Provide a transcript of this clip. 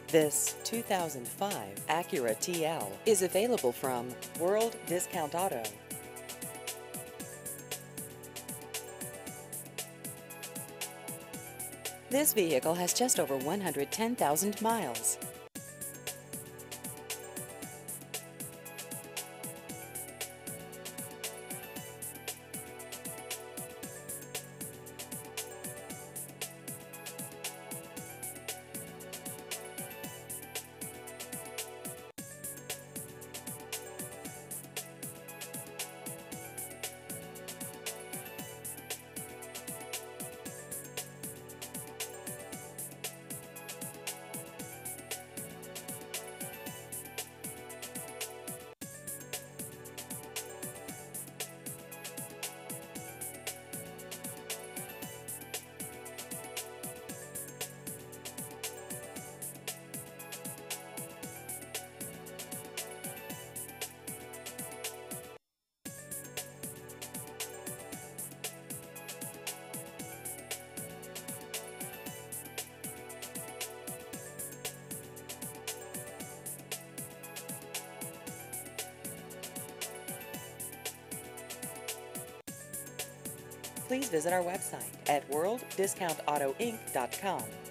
This 2005 Acura TL is available from World Discount Auto. This vehicle has just over 110,000 miles. Please visit our website at worlddiscountautoinc.com.